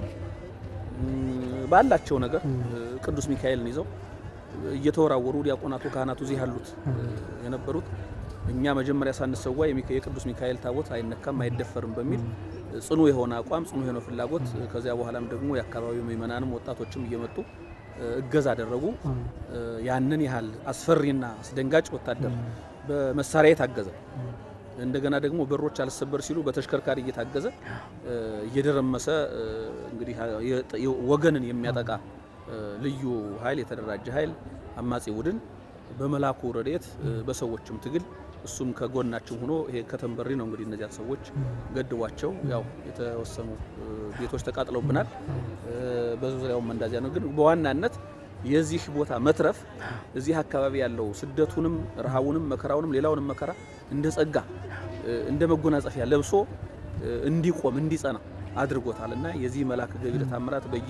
ባላቸው ነገር ቅዱስ ሚካኤልን ይዘው እየተወራወሩ ዲያቆናቱ ካህናቱ እዚህ ያሉት የነበሩት እኛ መጀመሪያ ሳንሰዋ የቅዱስ ሚካኤል ታቦት አይነካም አይደፈርም በሚል ጽኑ የሆነ አቋም ጽኑ የሆነ ፍላጎት ከዚያ በኋላም ደግሞ የአካባቢው ምእመናንም ወጣቶችም እየመጡ እገዛ አደረጉ። ያንን ያህል አስፈሪና አስደንጋጭ ወታደር በመሳሪያ የታገዘ እንደገና ደግሞ በሮች አልሰበር ሲሉ በተሽከርካሪ እየታገዘ እየደረመሰ እንግዲህ ወገንን የሚያጠቃ ልዩ ኃይል የተደራጀ ኃይል አማጺ ቡድን በመላኩ ረድኤት በሰዎችም ትግል እሱም ከጎናችን ሆኖ ይሄ ከተንበሪ ነው እንግዲህ እነዚያ ሰዎች ገድቧቸው ያው የተወሰኑ ቤቶች ተቃጥለውብናል። በዙሪያውም እንደዚያ ነው። ግን በዋናነት የዚህ ቦታ መትረፍ እዚህ አካባቢ ያለው ስደቱንም ረሃቡንም መከራውንም ሌላውንም መከራ እንደ ጸጋ እንደ መጎናጸፊያ ለብሶ እንዲቆም እንዲጸና አድርጎታልና የዚህ መልአክ ገቢረ ተአምራት በየ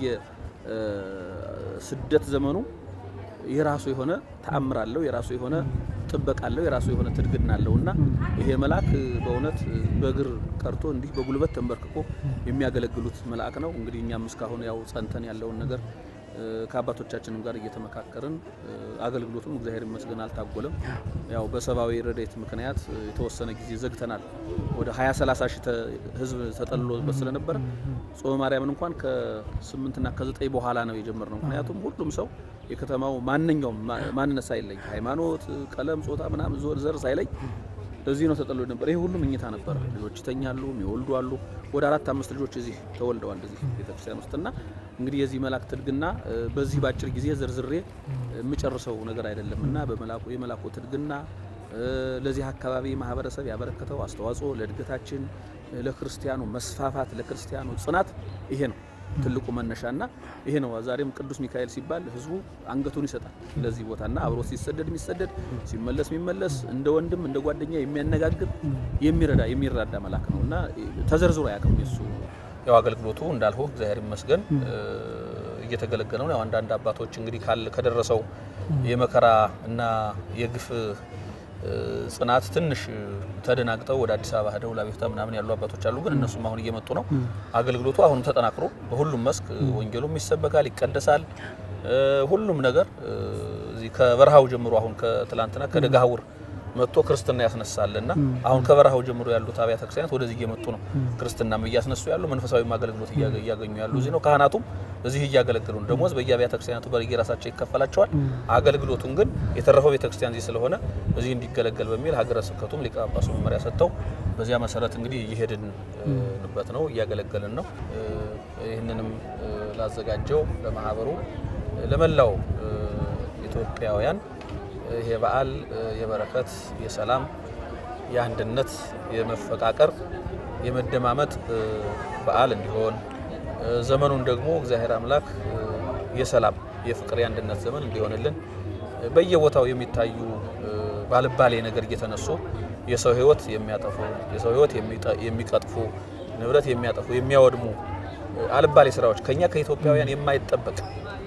ስደት ዘመኑ የራሱ የሆነ ተአምር አለው፣ የራሱ የሆነ ጥበቃ አለው፣ የራሱ የሆነ ትድግና አለውና ይሄ መልአክ በእውነት በእግር ቀርቶ እንዲህ በጉልበት ተንበርክኮ የሚያገለግሉት መልአክ ነው። እንግዲህ እኛም እስካሁን ያው ጸንተን ያለውን ነገር ከአባቶቻችንም ጋር እየተመካከርን አገልግሎቱም እግዚአብሔር ይመስገን አልታጎለም። ያው በሰባዊ ረድኤት ምክንያት የተወሰነ ጊዜ ዘግተናል። ወደ ሃያ ሰላሳ ሺህ ህዝብ ተጠልሎበት ስለነበረ ጾመ ማርያምን እንኳን ከስምንት እና ከዘጠኝ በኋላ ነው የጀመርነው። ምክንያቱም ሁሉም ሰው የከተማው ማንኛውም ማንነት ሳይለይ ሃይማኖት፣ ቀለም፣ ጾታ ምናምን ዘር ሳይለይ እዚህ ነው ተጠልሎ ነበር። ይሄ ሁሉም እኝታ ነበር። ልጆች ይተኛሉ፣ የሚወልዱ አሉ። ወደ አራት አምስት ልጆች እዚህ ተወልደዋል እዚህ ቤተክርስቲያን ውስጥና እንግዲህ የዚህ መልአክ ትድግና በዚህ ባጭር ጊዜ ዝርዝሬ የምጨርሰው ነገር አይደለምና በመላኩ የመላኩ ትድግና ለዚህ አካባቢ ማህበረሰብ ያበረከተው አስተዋጽኦ ለእድገታችን፣ ለክርስቲያኑ መስፋፋት፣ ለክርስቲያኑ ጽናት ይሄ ነው ትልቁ መነሻና ይሄ ነው። ዛሬም ቅዱስ ሚካኤል ሲባል ህዝቡ አንገቱን ይሰጣል ለዚህ ቦታና አብሮ ሲሰደድ የሚሰደድ ሲመለስ የሚመለስ እንደ ወንድም እንደ ጓደኛ የሚያነጋግር የሚረዳ የሚራዳ መልአክ ነውና ተዘርዝሮ ያቀም የሱ ያው አገልግሎቱ እንዳልሁ እግዚአብሔር ይመስገን እየተገለገለ ነው። ያው አንዳንድ አባቶች እንግዲህ ከደረሰው የመከራ እና የግፍ ጽናት ትንሽ ተደናግጠው ወደ አዲስ አበባ ሄደው ላቤፍታ ምናምን ያሉ አባቶች አሉ። ግን እነሱም አሁን እየመጡ ነው። አገልግሎቱ አሁን ተጠናክሮ በሁሉም መስክ ወንጌሉም ይሰበካል፣ ይቀደሳል። ሁሉም ነገር እዚህ ከበረሃው ጀምሮ አሁን ከትላንትና ከደጋውር መጥቶ ክርስትና ያስነሳልና አሁን ከበረሃው ጀምሮ ያሉት አብያተ ክርስቲያናት ወደዚህ እየመጡ ነው። ክርስትናም እያስነሱ ያሉ መንፈሳዊ አገልግሎት እያገኙ ያሉ እዚህ ነው። ካህናቱም እዚህ እያገለገሉ ነው። ደሞዝ በየአብያተ ክርስቲያናቱ በየራሳቸው ይከፈላቸዋል። አገልግሎቱን ግን የተረፈው ቤተ ክርስቲያን እዚህ ስለሆነ እዚህ እንዲገለገል በሚል ሀገረ ስብከቱም ሊቀ ጳጳሱ መመሪያ ሰጥተው በዚያ መሰረት እንግዲህ እየሄድንበት ነው፣ እያገለገልን ነው። ይህንንም ላዘጋጀው ለማህበሩ ለመላው ኢትዮጵያውያን ይሄ በዓል የበረከት፣ የሰላም፣ የአንድነት፣ የመፈቃቀር፣ የመደማመጥ በዓል እንዲሆን ዘመኑን ደግሞ እግዚአብሔር አምላክ የሰላም፣ የፍቅር፣ የአንድነት ዘመን እንዲሆንልን በየቦታው የሚታዩ ባልባሌ ነገር እየተነሱ የሰው ሕይወት የሚያጠፉ የሰው ሕይወት የሚቀጥፉ ንብረት የሚያጠፉ የሚያወድሙ አልባሌ ስራዎች ከኛ ከኢትዮጵያውያን የማይጠበቅ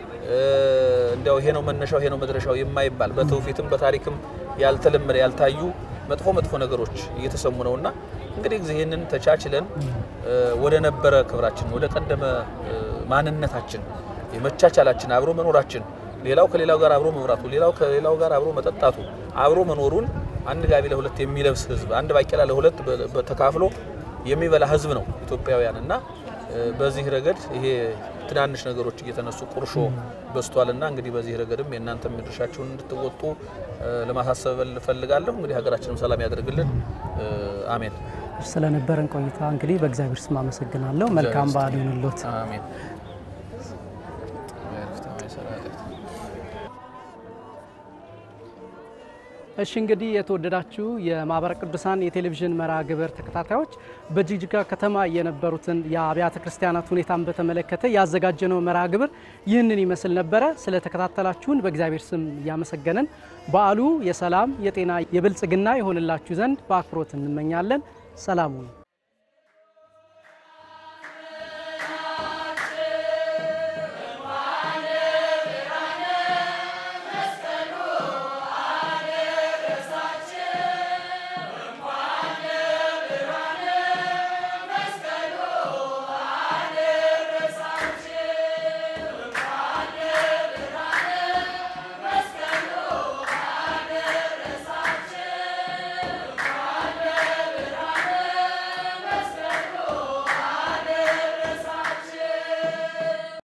እንዲያው ይሄ ነው መነሻው ይሄ ነው መድረሻው የማይባል በትውፊትም በታሪክም ያልተለመደ ያልታዩ መጥፎ መጥፎ ነገሮች እየተሰሙ ነውና እንግዲህ ይሄንን ተቻችለን ወደ ነበረ ክብራችን ወደ ቀደመ ማንነታችን የመቻቻላችን አብሮ መኖራችን ሌላው ከሌላው ጋር አብሮ መብራቱ ሌላው ከሌላው ጋር አብሮ መጠጣቱ አብሮ መኖሩን አንድ ጋቢ ለሁለት የሚለብስ ህዝብ አንድ ባቄላ ለሁለት በተካፍሎ የሚበላ ህዝብ ነው ኢትዮጵያውያንና በዚህ ረገድ ይሄ ትናንሽ ነገሮች እየተነሱ ቁርሾ በስቷልና እንግዲህ በዚህ ረገድም የእናንተም ድርሻችሁን እንድትወጡ ለማሳሰብ ፈልጋለሁ። እንግዲህ ሀገራችንን ሰላም ያደርግልን። አሜን። ስለነበረን ቆይታ እንግዲህ በእግዚአብሔር ስም አመሰግናለሁ። መልካም በዓል ይሁንልዎት። አሜን። እሺ እንግዲህ የተወደዳችሁ የማህበረ ቅዱሳን የቴሌቪዥን መርሃ ግብር ተከታታዮች በጅግጅጋ ከተማ የነበሩትን የአብያተ ክርስቲያናት ሁኔታን በተመለከተ ያዘጋጀነው መርሃ ግብር ይህንን ይመስል ነበረ። ስለተከታተላችሁን በእግዚአብሔር ስም ያመሰገንን በዓሉ የሰላም፣ የጤና፣ የብልጽግና ይሆንላችሁ ዘንድ በአክብሮት እንመኛለን። ሰላም ሁኑ።